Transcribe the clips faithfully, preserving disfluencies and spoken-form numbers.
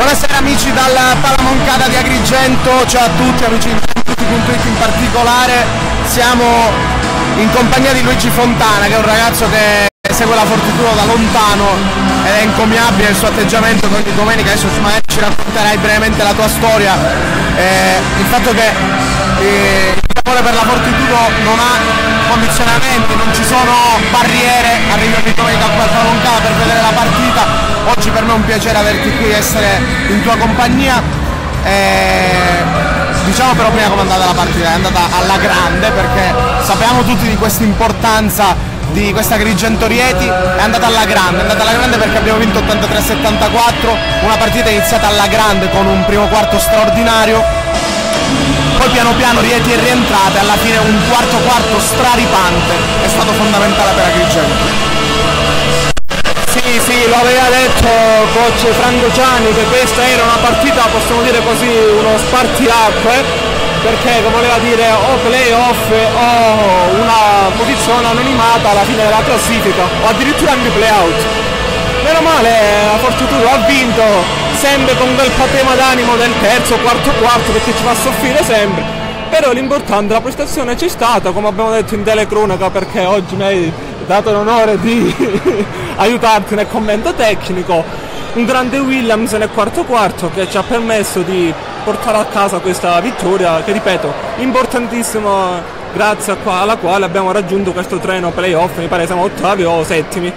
Buonasera amici dal Palamoncada di Agrigento, ciao a tutti amici di tutti punto it in particolare. Siamo in compagnia di Luigi Fontana, che è un ragazzo che segue la Fortitudo da lontano ed è encomiabile il suo atteggiamento con ogni domenica. Adesso magari ci racconterai brevemente la tua storia, eh, il fatto che eh, il amore per la Fortitudo non ha condizionamenti, non ci sono barriere, arrivi ogni domenica qua al Palamoncada per vedere la partita. Oggi per me è un piacere averti qui, essere in tua compagnia. Eh, diciamo però prima come è andata la partita. È andata alla grande, perché sappiamo tutti di questa importanza di questa Agrigento Rieti. È andata alla grande, è andata alla grande perché abbiamo vinto ottantatré a settantaquattro, una partita iniziata alla grande con un primo quarto straordinario, poi piano piano Rieti è rientrata e alla fine un quarto quarto straripante è stato fondamentale per Agrigento. Sì, sì, lo aveva detto coach Franco Gianni che questa era una partita, possiamo dire così, uno spartiacque, perché come voleva dire o playoff o una posizione anonimata alla fine della classifica o addirittura anche playout. Meno male la Fortitudo ha vinto, sempre con quel patema d'animo del terzo, quarto quarto, perché ci fa soffrire sempre, però l'importante, la prestazione c'è stata, come abbiamo detto in telecronaca, perché oggi mi hai dato l'onore di aiutarti nel commento tecnico. Un grande Williams nel quarto quarto che ci ha permesso di portare a casa questa vittoria che, ripeto, importantissima, grazie alla quale abbiamo raggiunto questo treno playoff. Mi pare siamo ottavi o settimi.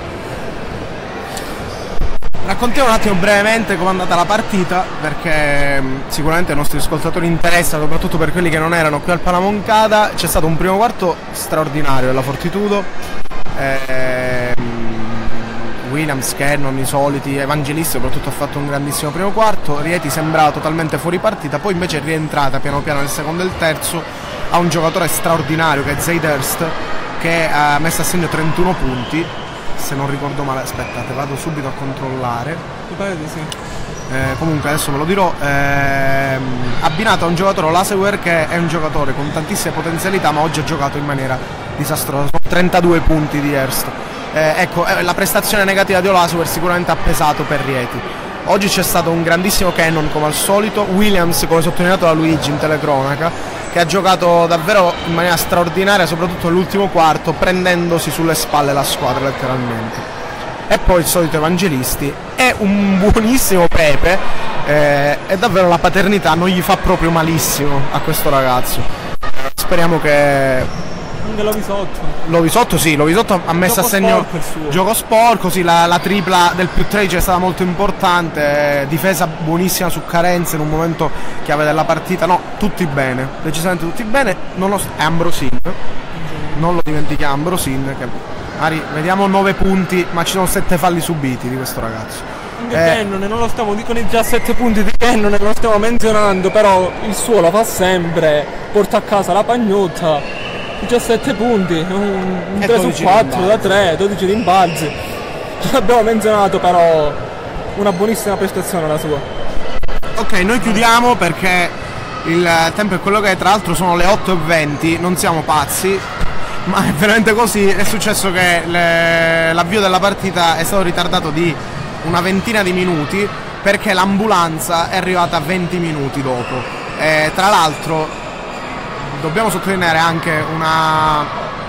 Raccontiamo un attimo brevemente com'è andata la partita, perché sicuramente ai nostri ascoltatori interessa, soprattutto per quelli che non erano qui al Palamoncada. C'è stato un primo quarto straordinario della Fortitudo, eh, Williams, Cannon, i soliti, Evangelisti soprattutto ha fatto un grandissimo primo quarto. Rieti sembrava totalmente fuori partita, poi invece è rientrata piano piano nel secondo e il terzo. Ha un giocatore straordinario che è Zeidhurst, che ha messo a segno trentuno punti, se non ricordo male. Aspettate, vado subito a controllare. Mi pare di sì. Eh, comunque adesso ve lo dirò. Ehm, abbinato a un giocatore, Laseware, che è un giocatore con tantissime potenzialità, ma oggi ha giocato in maniera disastrosa. Sono trentadue punti di Hurst. Eh, ecco, eh, la prestazione negativa di Laseware sicuramente ha pesato per Rieti. Oggi c'è stato un grandissimo Cannon come al solito, Williams, come sottolineato da Luigi in telecronaca, che ha giocato davvero in maniera straordinaria, soprattutto nell'ultimo quarto, prendendosi sulle spalle la squadra letteralmente. E poi il solito Evangelisti e un buonissimo Pepe, eh, e davvero la paternità non gli fa proprio malissimo a questo ragazzo. Speriamo che... Anche Lovisotto. Lovisotto sì, Lovisotto ha messo Gioco a segno sporco gioco sporco, sì, la, la tripla del più tredici è stata molto importante, eh, difesa buonissima su carenze in un momento chiave della partita. No, tutti bene, decisamente tutti bene. Non lo, è Ambrosin, non lo dimentichiamo, Ambrosin, che magari vediamo nove punti, ma ci sono sette falli subiti di questo ragazzo. Anche eh, Cannon, non lo stiamo, dicono i diciassette punti di Cannon, non lo stiamo menzionando, però il suo lo fa sempre, porta a casa la pagnotta, diciassette punti, un, un tre su quattro da tre, dodici rimbalzi. Non l'abbiamo menzionato, però una buonissima prestazione la sua. Ok, noi chiudiamo perché il tempo è quello che è, tra l'altro sono le otto e venti, non siamo pazzi, ma è veramente così. È successo che le, l'avvio della partita è stato ritardato di una ventina di minuti perché l'ambulanza è arrivata venti minuti dopo. E tra l'altro dobbiamo sottolineare anche una,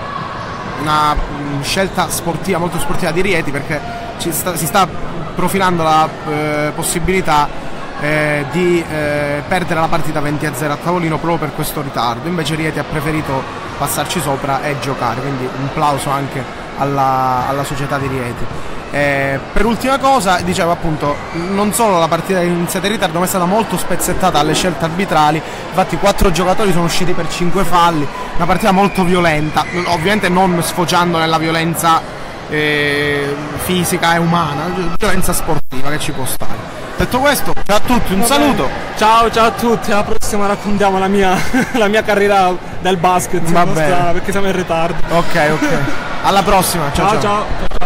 una scelta sportiva, molto sportiva di Rieti, perché ci sta, si sta profilando la eh, possibilità eh, di eh, perdere la partita venti a zero a tavolino proprio per questo ritardo. Invece Rieti ha preferito passarci sopra e giocare, quindi un plauso anche alla, alla società di Rieti. Eh, per ultima cosa, dicevo appunto, non solo la partita è iniziata in ritardo, ma è stata molto spezzettata dalle scelte arbitrali. Infatti quattro giocatori sono usciti per cinque falli, una partita molto violenta, ovviamente non sfociando nella violenza eh, fisica e umana, violenza sportiva che ci può stare. Detto questo, ciao a tutti, un saluto. Ciao, ciao a tutti, alla prossima raccontiamo la mia, la mia carriera del basket. Va bene, perché siamo in ritardo. Ok, ok. Alla prossima, ciao ciao. Ciao, ciao.